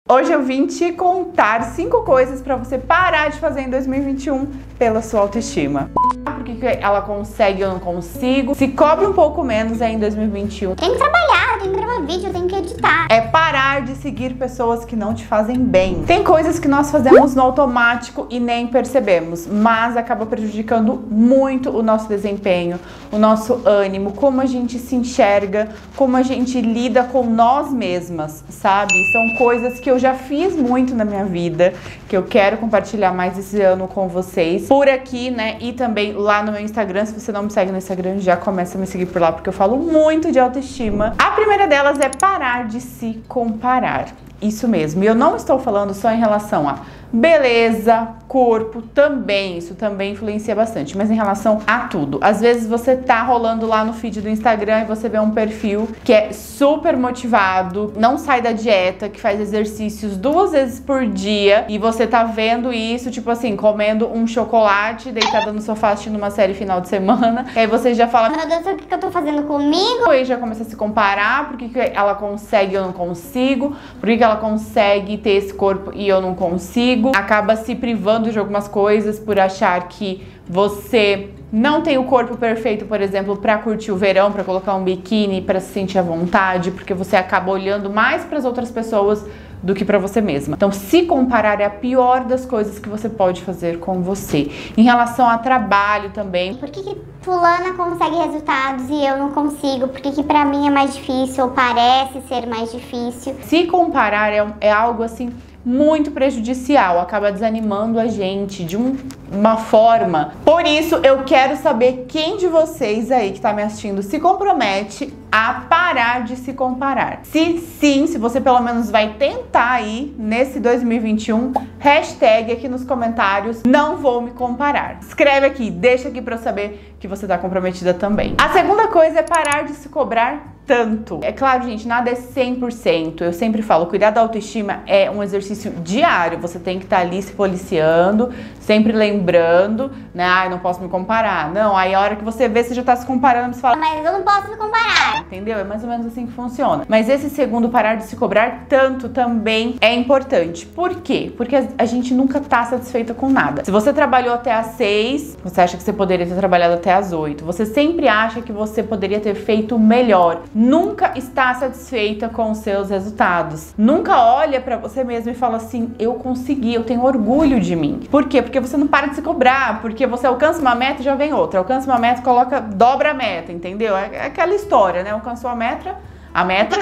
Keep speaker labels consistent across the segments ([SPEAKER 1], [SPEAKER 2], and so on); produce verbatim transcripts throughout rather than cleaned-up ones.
[SPEAKER 1] Hoje eu vim te contar cinco coisas pra você parar de fazer em dois mil e vinte e um pela sua autoestima. Por que ela consegue e eu não consigo? Se cobre um pouco menos aí em dois mil e vinte e um.
[SPEAKER 2] Tem que trabalhar, tem que gravar vídeo, tem que editar.
[SPEAKER 1] É parar de seguir pessoas que não te fazem bem. Tem coisas que nós fazemos no automático e nem percebemos, mas acaba prejudicando muito o nosso desempenho, o nosso ânimo, como a gente se enxerga, como a gente lida com nós mesmas, sabe? São coisas que eu já fiz muito na minha vida, que eu quero compartilhar mais esse ano com vocês, por aqui, né? E também lá no meu Instagram. Se você não me segue no Instagram, já começa a me seguir por lá, porque eu falo muito de autoestima. A primeira delas é parar de se comparar. Isso mesmo. E eu não estou falando só em relação a beleza, corpo, também, isso também influencia bastante, mas em relação a tudo. Às vezes você tá rolando lá no feed do Instagram e você vê um perfil que é super motivado, não sai da dieta, que faz exercícios duas vezes por dia, e você tá vendo isso, tipo assim, comendo um chocolate, deitada no sofá assistindo uma série final de semana, e aí você já fala:
[SPEAKER 2] meu Deus, o que eu tô fazendo comigo?
[SPEAKER 1] E já começa a se comparar, por que ela consegue e eu não consigo, por que ela consegue ter esse corpo e eu não consigo. Acaba se privando de algumas coisas por achar que você não tem o corpo perfeito, por exemplo, para curtir o verão, para colocar um biquíni, para se sentir à vontade, porque você acaba olhando mais para as outras pessoas do que para você mesma. Então, se comparar é a pior das coisas que você pode fazer com você. Em relação a trabalho também.
[SPEAKER 2] Por que que fulana consegue resultados e eu não consigo? Por que que pra mim é mais difícil ou parece ser mais difícil?
[SPEAKER 1] Se comparar é, é algo assim muito prejudicial, acaba desanimando a gente de um, uma forma. Por isso, eu quero saber quem de vocês aí que tá me assistindo se compromete a parar de se comparar. Se sim, se você pelo menos vai tentar aí nesse dois mil e vinte e um, hashtag aqui nos comentários, não vou me comparar. Escreve aqui, deixa aqui pra eu saber que você tá comprometida também. A segunda coisa é parar de se cobrar tanto. É claro, gente, nada é cem por cento. Eu sempre falo, cuidar da autoestima é um exercício diário. Você tem que estar ali se policiando, sempre lembrando, né? Ai, não posso me comparar. Não, aí a hora que você vê, você já tá se comparando, você fala:
[SPEAKER 2] mas eu não posso me comparar.
[SPEAKER 1] Entendeu? É mais ou menos assim que funciona. Mas esse segundo, parar de se cobrar tanto, também é importante. Por quê? Porque a gente nunca tá satisfeita com nada. Se você trabalhou até às seis, você acha que você poderia ter trabalhado até às oito. Você sempre acha que você poderia ter feito melhor. Nunca está satisfeita com os seus resultados. Nunca olha pra você mesmo e fala assim: eu consegui, eu tenho orgulho de mim. Por quê? Porque você não para de se cobrar, porque você alcança uma meta e já vem outra. Alcança uma meta, coloca, dobra a meta, entendeu? É aquela história, né? Alcançou a meta, a meta,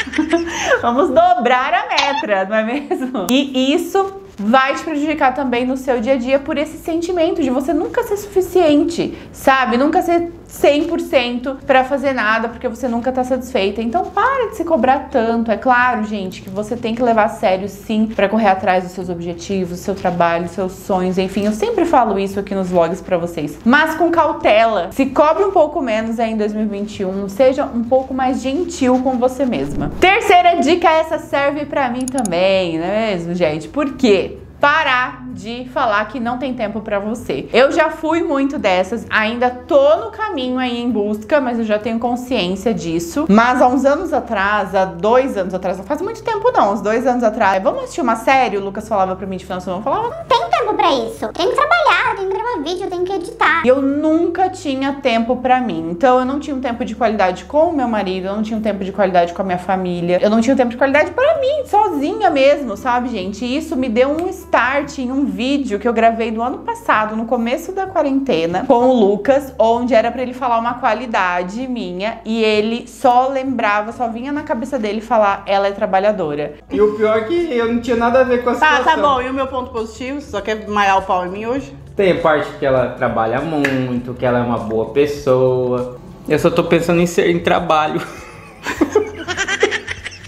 [SPEAKER 1] vamos dobrar a meta, não é mesmo? E isso vai te prejudicar também no seu dia a dia por esse sentimento de você nunca ser suficiente, sabe? Nunca ser cem por cento pra fazer nada, porque você nunca tá satisfeita. Então para de se cobrar tanto. É claro, gente, que você tem que levar a sério, sim, pra correr atrás dos seus objetivos, do seu trabalho, dos seus sonhos, enfim. Eu sempre falo isso aqui nos vlogs pra vocês. Mas com cautela. Se cobre um pouco menos aí em dois mil e vinte e um. Seja um pouco mais gentil com você mesma. Terceira dica, essa serve pra mim também, não é mesmo, gente? Por quê? Parar de falar que não tem tempo pra você. Eu já fui muito dessas, ainda tô no caminho aí em busca, mas eu já tenho consciência disso. Mas há uns anos atrás, há dois anos atrás, não faz muito tempo não, uns dois anos atrás, vamos assistir uma série? O Lucas falava pra mim de final de semana, falava:
[SPEAKER 2] não tem tempo pra isso. Tem que trabalhar, tem que gravar vídeo, tem que editar.
[SPEAKER 1] E eu nunca tinha tempo pra mim. Então eu não tinha um tempo de qualidade com o meu marido, eu não tinha um tempo de qualidade com a minha família, eu não tinha um tempo de qualidade pra mim, sozinha mesmo, sabe, gente? E isso me deu um start em um vídeo que eu gravei do ano passado, no começo da quarentena, com o Lucas, onde era pra ele falar uma qualidade minha e ele só lembrava, só vinha na cabeça dele falar: ela é trabalhadora.
[SPEAKER 3] E o pior é que eu não tinha nada a ver com a situação.
[SPEAKER 4] Tá, tá bom. E o meu ponto positivo? Você só quer maiar o pau em mim hoje?
[SPEAKER 3] Tem parte que ela trabalha muito, que ela é uma boa pessoa. Eu só tô pensando em ser em trabalho.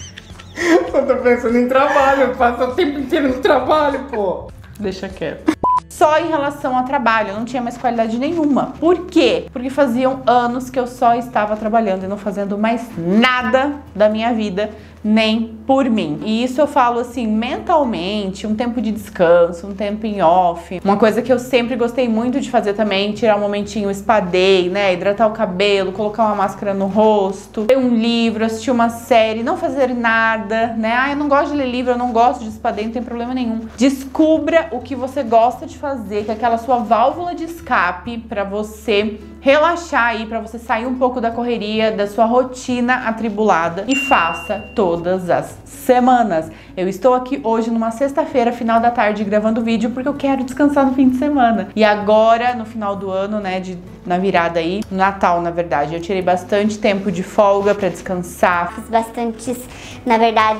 [SPEAKER 3] Só tô pensando em trabalho, eu passo o tempo inteiro no trabalho, pô.
[SPEAKER 1] Deixa quieto. só em relação ao trabalho, eu não tinha mais qualidade nenhuma. Por quê? Porque faziam anos que eu só estava trabalhando e não fazendo mais nada da minha vida, nem por mim. E isso eu falo assim, mentalmente, um tempo de descanso, um tempo em off. Uma coisa que eu sempre gostei muito de fazer também, tirar um momentinho spa day, né? Hidratar o cabelo, colocar uma máscara no rosto, ler um livro, assistir uma série, não fazer nada, né? Ah, eu não gosto de ler livro, eu não gosto de spa day, não tem problema nenhum. Descubra o que você gosta de fazer, que é aquela sua válvula de escape pra você relaxar aí, pra você sair um pouco da correria, da sua rotina atribulada, e faça todas as semanas. Eu estou aqui hoje numa sexta-feira, final da tarde, gravando vídeo porque eu quero descansar no fim de semana. E agora, no final do ano, né, de, na virada aí, Natal, na verdade, eu tirei bastante tempo de folga pra descansar.
[SPEAKER 2] Fiz bastantes, na verdade...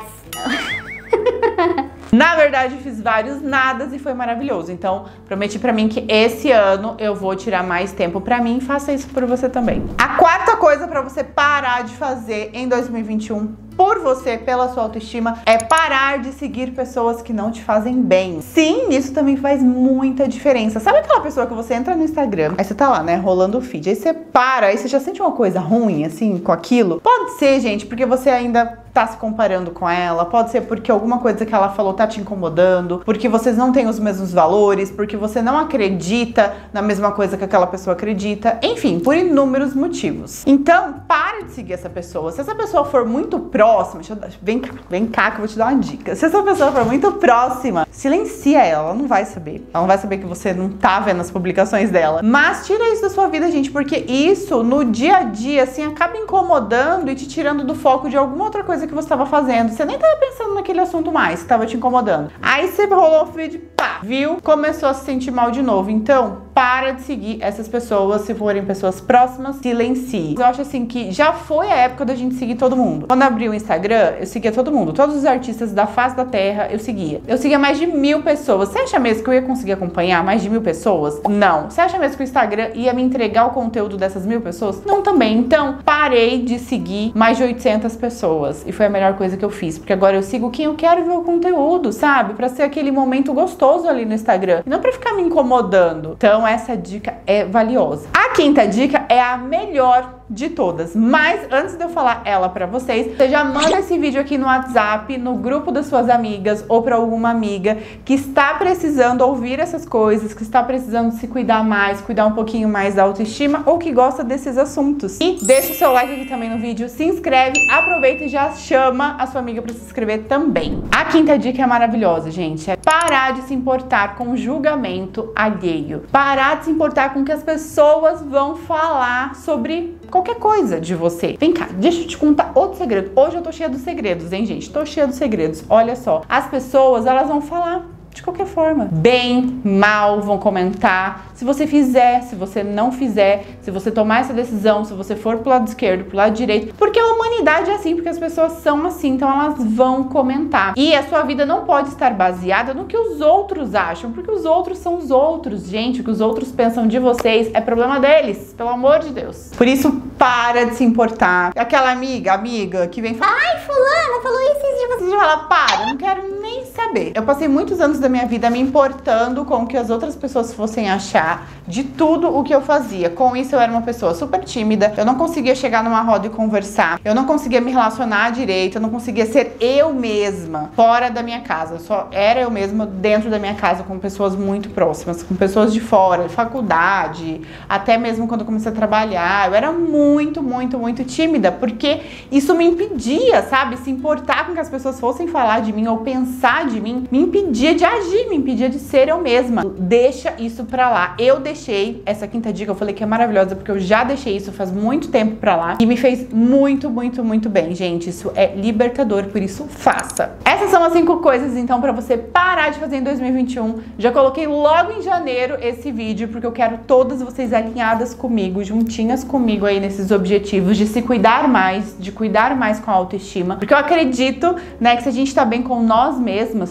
[SPEAKER 1] Na verdade, fiz vários nadas e foi maravilhoso. Então, prometi pra mim que esse ano eu vou tirar mais tempo pra mim. Faça isso por você também. A quarta coisa pra você parar de fazer em dois mil e vinte e um, por você, pela sua autoestima, é parar de seguir pessoas que não te fazem bem. Sim, isso também faz muita diferença. Sabe aquela pessoa que você entra no Instagram, aí você tá lá, né, rolando o feed, aí você para, aí você já sente uma coisa ruim, assim, com aquilo? Pode ser, gente, porque você ainda tá se comparando com ela, pode ser porque alguma coisa que ela falou tá te incomodando, porque vocês não têm os mesmos valores, porque você não acredita na mesma coisa que aquela pessoa acredita, enfim, por inúmeros motivos. Então, para de seguir essa pessoa. Se essa pessoa for muito próxima, deixa eu dar, vem, vem cá que eu vou te dar uma dica. Se essa pessoa for muito próxima, silencia ela, ela não vai saber. Ela não vai saber que você não tá vendo as publicações dela. Mas tira isso da sua vida, gente, porque isso, no dia a dia, assim, acaba incomodando e te tirando do foco de alguma outra coisa que você estava fazendo. Você nem estava pensando naquele assunto mais, que estava te incomodando. Aí você rolou o feed, pá, viu? Começou a se sentir mal de novo. Então, para de seguir essas pessoas. Se forem pessoas próximas, silencie. Eu acho assim que já foi a época da gente seguir todo mundo. Quando abri o Instagram, eu seguia todo mundo. Todos os artistas da face da terra, eu seguia. Eu seguia mais de mil pessoas. Você acha mesmo que eu ia conseguir acompanhar mais de mil pessoas? Não. Você acha mesmo que o Instagram ia me entregar o conteúdo dessas mil pessoas? Não também. Então, parei de seguir mais de oitocentas pessoas. E foi a melhor coisa que eu fiz. Porque agora eu sigo quem eu quero ver o conteúdo, sabe? Pra ser aquele momento gostoso ali no Instagram. E não pra ficar me incomodando. Então, essa dica é valiosa. A quinta dica é a melhor de todas, mas antes de eu falar ela pra vocês, você já manda esse vídeo aqui no WhatsApp, no grupo das suas amigas ou pra alguma amiga que está precisando ouvir essas coisas, que está precisando se cuidar mais, cuidar um pouquinho mais da autoestima ou que gosta desses assuntos. E deixa o seu like aqui também no vídeo, se inscreve, aproveita e já chama a sua amiga pra se inscrever também. A quinta dica é maravilhosa, gente, é parar de se importar com o julgamento alheio. Parar de se importar com o que as pessoas vão falar sobre qualquer coisa de você. Vem cá, deixa eu te contar outro segredo. Hoje eu tô cheia dos segredos, hein, gente? Tô cheia dos segredos. Olha só, as pessoas, elas vão falar de qualquer forma. Bem, mal, vão comentar. Se você fizer, se você não fizer, se você tomar essa decisão, se você for pro lado esquerdo, pro lado direito. Porque a humanidade é assim, porque as pessoas são assim, então elas vão comentar. E a sua vida não pode estar baseada no que os outros acham, porque os outros são os outros, gente. O que os outros pensam de vocês é problema deles, pelo amor de Deus. Por isso, para de se importar. Aquela amiga, amiga, que vem falar,
[SPEAKER 2] ai, fulana falou isso e você.
[SPEAKER 1] Você fala, para, não quero nem saber. Eu passei muitos anos da minha vida me importando com o que as outras pessoas fossem achar de tudo o que eu fazia. Com isso eu era uma pessoa super tímida, eu não conseguia chegar numa roda e conversar, eu não conseguia me relacionar direito, eu não conseguia ser eu mesma fora da minha casa. Eu só era eu mesma dentro da minha casa com pessoas muito próximas, com pessoas de fora, de faculdade, até mesmo quando eu comecei a trabalhar. Eu era muito, muito, muito tímida, porque isso me impedia, sabe, se importar com que as pessoas fossem falar de mim ou pensar de mim, me impedia de agir, me impedia de ser eu mesma. Deixa isso pra lá. Eu deixei essa quinta dica, eu falei que é maravilhosa, porque eu já deixei isso faz muito tempo pra lá e me fez muito, muito, muito bem, gente. Isso é libertador, por isso faça. Essas são as cinco coisas, então, pra você parar de fazer em dois mil e vinte e um. Já coloquei logo em janeiro esse vídeo, porque eu quero todas vocês alinhadas comigo, juntinhas comigo aí nesses objetivos de se cuidar mais, de cuidar mais com a autoestima, porque eu acredito, né, que se a gente tá bem com nós mesmas,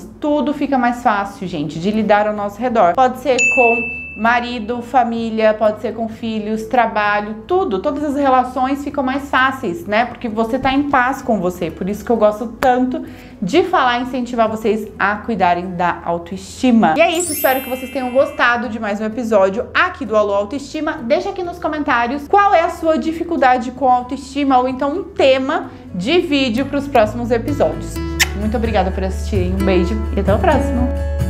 [SPEAKER 1] amadas, tudo fica mais fácil, gente, de lidar ao nosso redor. Pode ser com marido, família, pode ser com filhos, trabalho, tudo, todas as relações ficam mais fáceis, né? Porque você tá em paz com você. Por isso que eu gosto tanto de falar e incentivar vocês a cuidarem da autoestima. E é isso, espero que vocês tenham gostado de mais um episódio aqui do Alô Autoestima. Deixa aqui nos comentários qual é a sua dificuldade com a autoestima ou então um tema de vídeo para os próximos episódios. Muito obrigada por assistirem, um beijo e até o próximo!